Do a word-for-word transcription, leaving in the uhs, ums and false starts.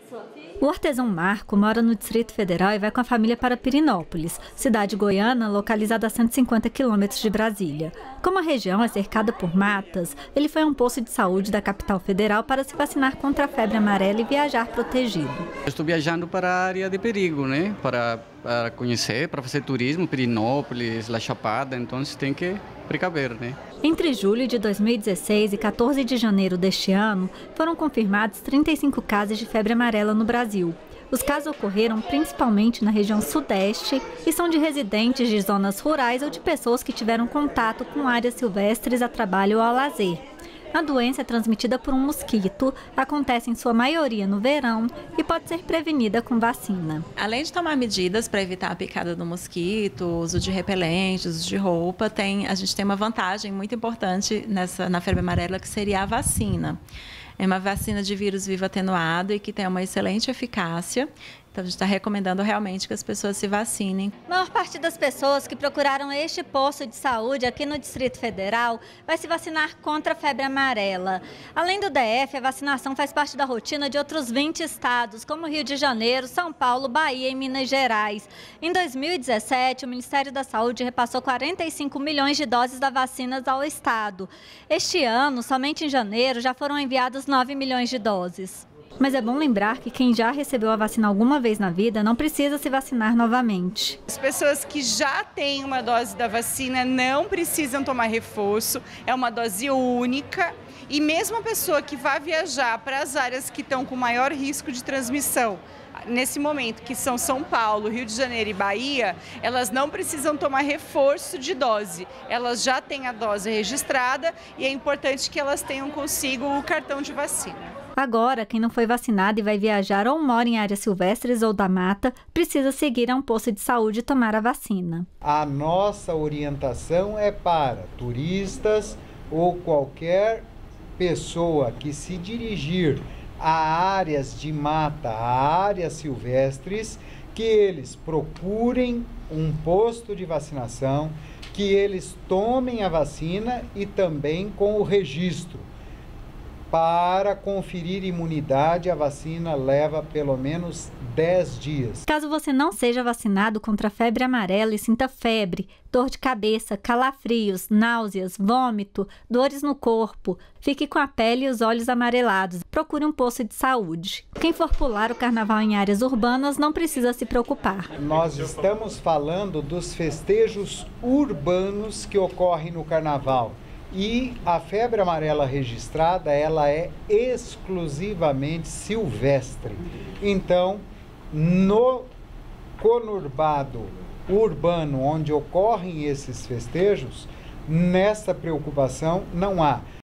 O artesão Marco mora no Distrito Federal e vai com a família para Pirenópolis, cidade goiana localizada a cento e cinquenta quilômetros de Brasília. Como a região é cercada por matas, ele foi a um posto de saúde da capital federal para se vacinar contra a febre amarela e viajar protegido. Eu estou viajando para a área de perigo, né? Para, para conhecer, para fazer turismo, Pirenópolis, La Chapada, então tem que precaver, né? Entre julho de dois mil e dezesseis e quatorze de janeiro deste ano, foram confirmados trinta e cinco casos de febre amarela no Brasil. Os casos ocorreram principalmente na região sudeste e são de residentes de zonas rurais ou de pessoas que tiveram contato com áreas silvestres a trabalho ou a lazer. A doença é transmitida por um mosquito, acontece em sua maioria no verão e pode ser prevenida com vacina. Além de tomar medidas para evitar a picada do mosquito, uso de repelentes, uso de roupa, tem, a gente tem uma vantagem muito importante nessa, na febre amarela, que seria a vacina. É uma vacina de vírus vivo atenuado e que tem uma excelente eficácia. Então, a gente está recomendando realmente que as pessoas se vacinem. A maior parte das pessoas que procuraram este posto de saúde aqui no Distrito Federal vai se vacinar contra a febre amarela. Além do D F, a vacinação faz parte da rotina de outros vinte estados, como Rio de Janeiro, São Paulo, Bahia e Minas Gerais. Em dois mil e dezessete, o Ministério da Saúde repassou quarenta e cinco milhões de doses da vacina ao estado. Este ano, somente em janeiro, já foram enviados nove milhões de doses. Mas é bom lembrar que quem já recebeu a vacina alguma vez na vida não precisa se vacinar novamente. As pessoas que já têm uma dose da vacina não precisam tomar reforço, é uma dose única. E mesmo a pessoa que vai viajar para as áreas que estão com maior risco de transmissão, nesse momento, que são São Paulo, Rio de Janeiro e Bahia, elas não precisam tomar reforço de dose. Elas já têm a dose registrada e é importante que elas tenham consigo o cartão de vacina. Agora, quem não foi vacinado e vai viajar ou mora em áreas silvestres ou da mata, precisa seguir a um posto de saúde e tomar a vacina. A nossa orientação é para turistas ou qualquer pessoa que se dirigir a áreas de mata, a áreas silvestres, que eles procurem um posto de vacinação, que eles tomem a vacina e também com o registro. Para conferir imunidade, a vacina leva pelo menos dez dias. Caso você não seja vacinado contra a febre amarela e sinta febre, dor de cabeça, calafrios, náuseas, vômito, dores no corpo, fique com a pele e os olhos amarelados, procure um posto de saúde. Quem for pular o carnaval em áreas urbanas não precisa se preocupar. Nós estamos falando dos festejos urbanos que ocorrem no carnaval. E a febre amarela registrada, ela é exclusivamente silvestre. Então, no conurbado urbano, onde ocorrem esses festejos, nessa preocupação não há.